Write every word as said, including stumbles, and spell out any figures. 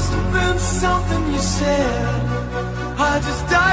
must have been something you said. I just died.